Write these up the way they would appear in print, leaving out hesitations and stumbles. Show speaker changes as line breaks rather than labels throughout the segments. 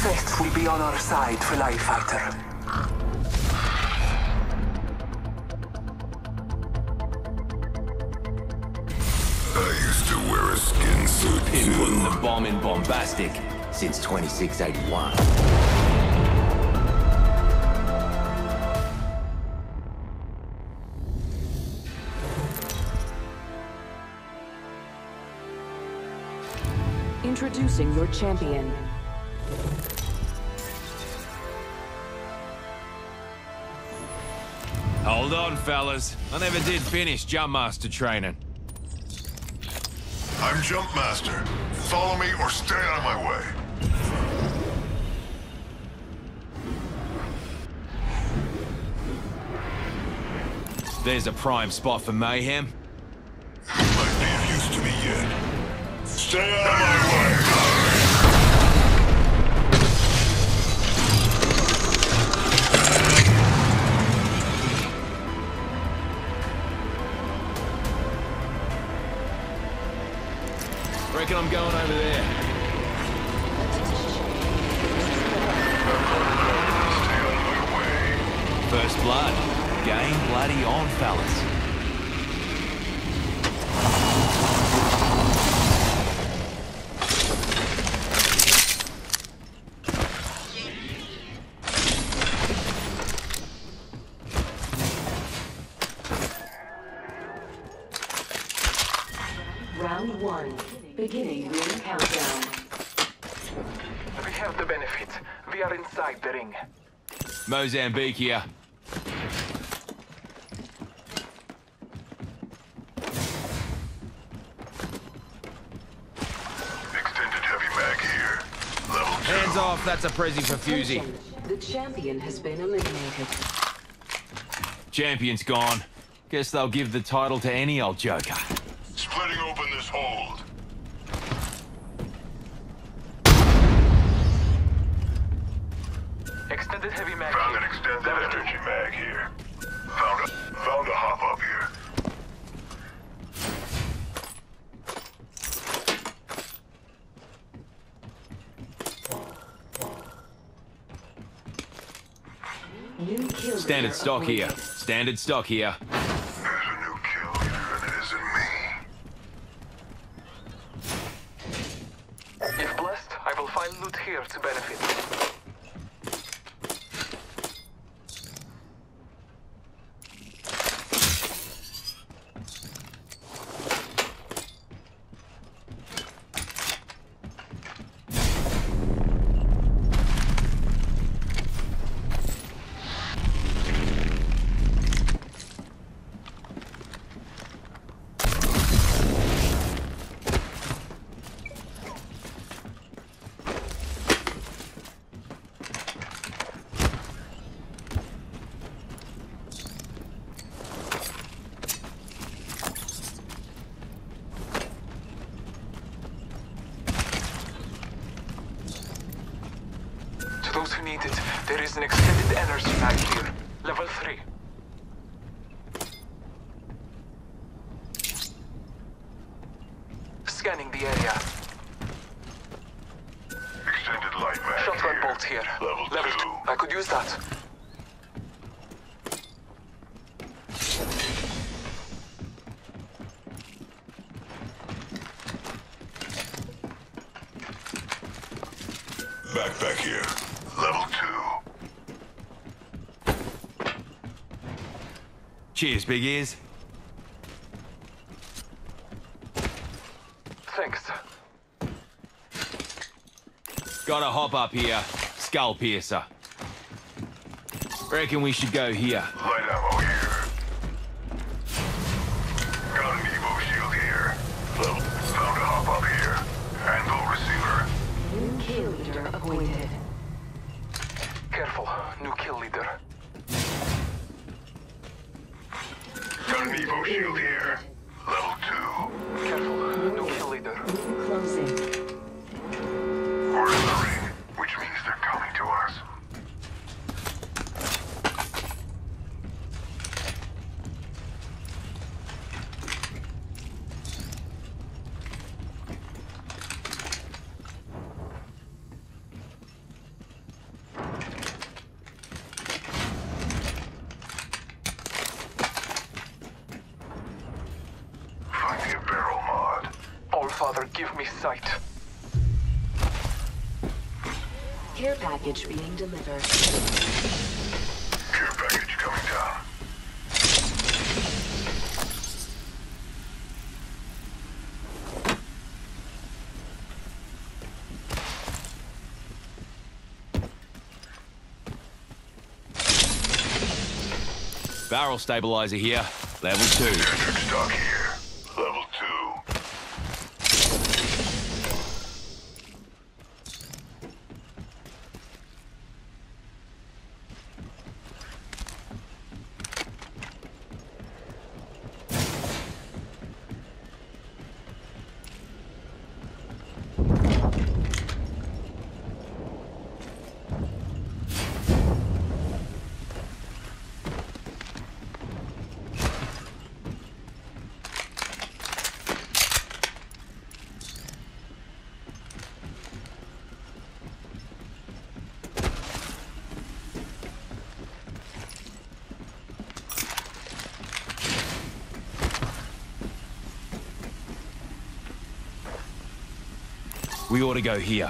Fates will be on our side, Fly Fighter.
I used to wear a skin suit
Been putting the
too.
bomb in bombastic since 2681.
Introducing your champion.
Hold on, fellas. I never did finish Jumpmaster training.
I'm Jumpmaster. Follow me or stay out of my way.
There's a prime spot for mayhem.
Might be of use to me yet. Stay out of my way!
Reckon I'm going over there.
Stay out of my way.
First blood. Game bloody on, fellas.
Round 1. Beginning ring countdown.
We have the benefit. We are inside the ring.
Mozambique here.
Extended heavy mag here. Level 2.
Hands off, that's a prezi for Fuze.
Attention. The champion has been eliminated.
Champion's gone. Guess they'll give the title to any old joker.
Splitting open this hold.
Extended heavy mag.
Found an extended energy mag here. Found a hop up here.
New kill
Standard
leader
stock here.
appointed.
Standard stock here.
There's a new kill leader and it isn't me.
If blessed, I will find loot here to benefit. To those who need it, there is an extended energy mag here. Level 3. Scanning the area.
Extended light mag
Shotgun
here.
bolt here.
Level 2.
I could use that.
Backpack here. Level 2.
Cheers, big ears.
Thanks.
Got a hop up here. Skull piercer. Reckon we should go here.
Light ammo here. Got an Evo shield here. Level. Found a hop up here. Anvil receiver.
New kill leader appointed.
Careful. New kill leader.
Got an Evo shield here. Level 2.
Careful. New kill leader.
Ring closing.
We're in the ring, which means they're coming to us.
Father, give me sight.
Care package being delivered.
Care package coming down.
Barrel stabilizer here. Level 2.
Standard stock here. Level
2. We ought to go here.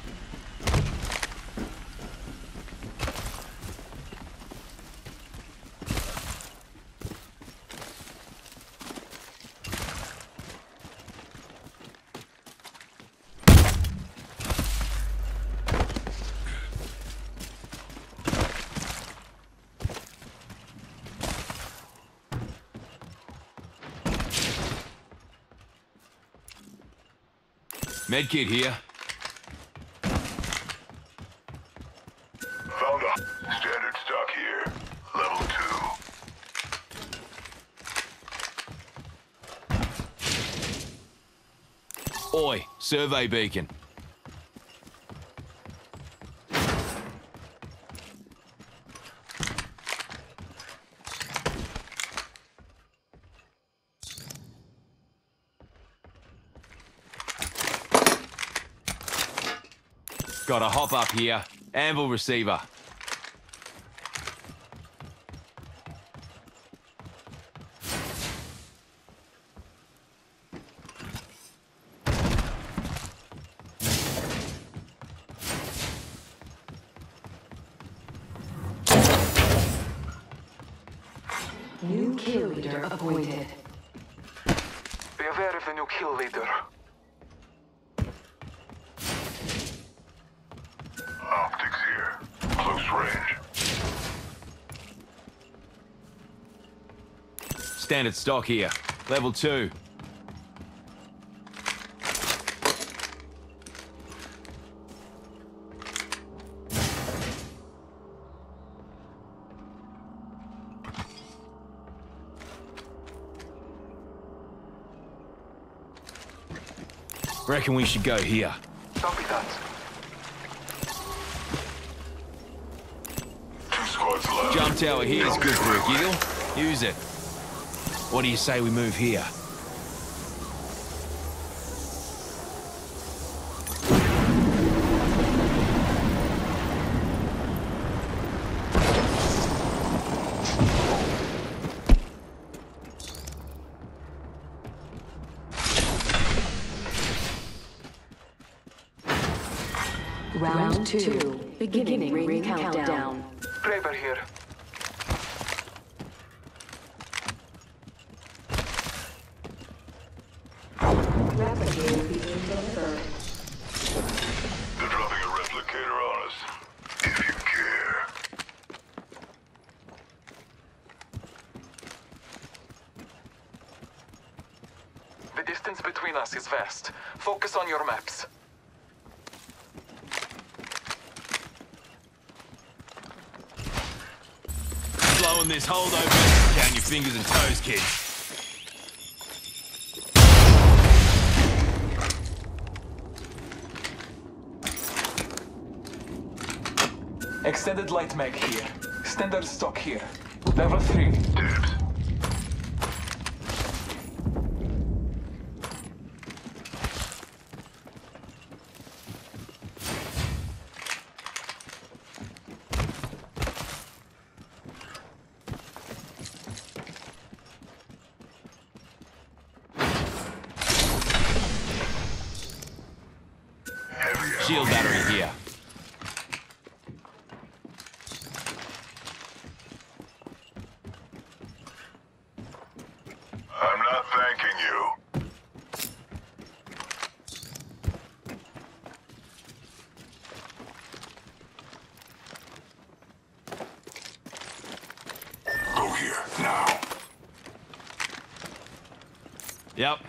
Medkit here.
found a standard stock here. Level 2.
Oi, survey beacon. Got a hop up here. Anvil receiver.
New kill leader appointed.
Be aware of the new kill leader.
Optics here. Close range.
Standard stock here. Level 2. Reckon we should go here.
Copy that.
2 squads left.
Jump tower here is good for a giggle. Use it. What do you say we move here?
Round 2. Beginning ring countdown.
Graver here.
Replicator being delivered.
They're dropping a replicator on us. If you care.
The distance between us is vast. Focus on your maps.
Blowing this hold open. Count your fingers and toes, kid.
Extended light mag here. Standard stock here. Level 3.
Dibs.
Shield battery here.
I'm not thanking you. Go here, now.
Yep.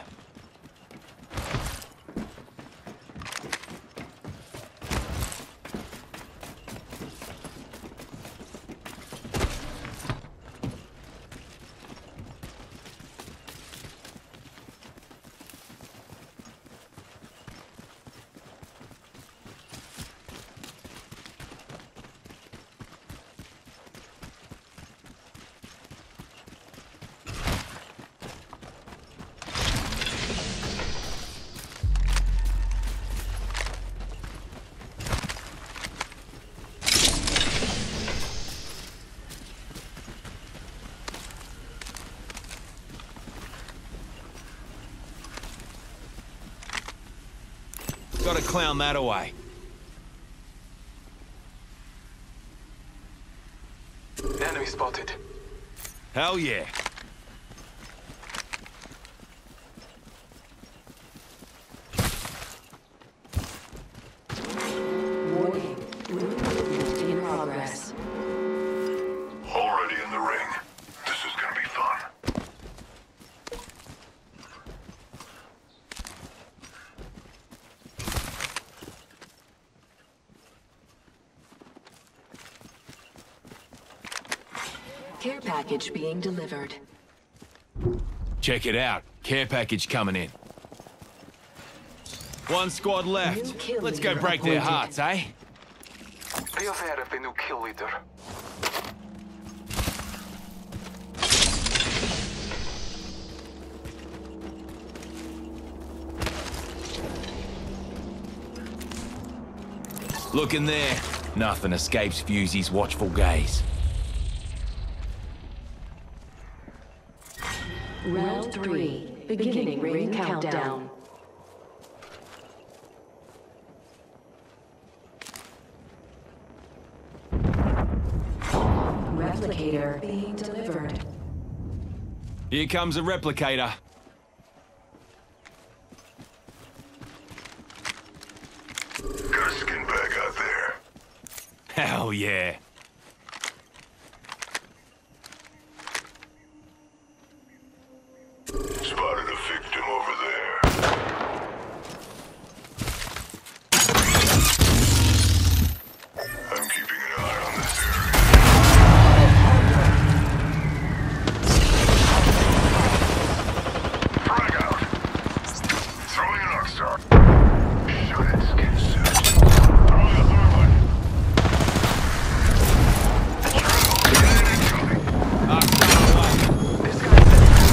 Gotta clown that away.
Enemy spotted.
Hell yeah.
Warning. Movement in progress.
Already in the ring. This is gonna be fun.
Care package being delivered.
Check it out. Care package coming in. One squad
New
left.
kill
Let's go
leader
break their
appointed.
hearts, eh?
Be aware of the new kill leader.
Look in there. Nothing escapes Fuze's watchful gaze.
Round 3. Beginning ring countdown. Replicator being delivered.
Here comes a replicator.
Got a skin bag out there.
Hell yeah.
Spotted a victim over there. I'm keeping an eye on this area. Frag out. Throwing an arc star. Shoot it, skin suit. Throwing a third one. Incoming.
This guy's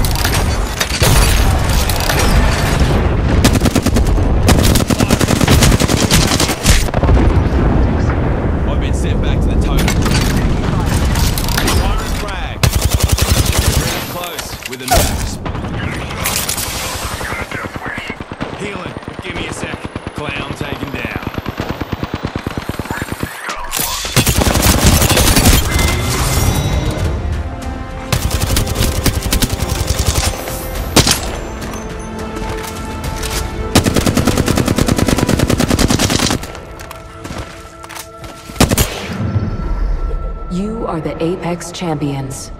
I've been sent back to the totem. Fire and frag. Really close with a max.
Got a death wish.
Healing. Give me a sec. Clown taken down.
You are the Apex Champions.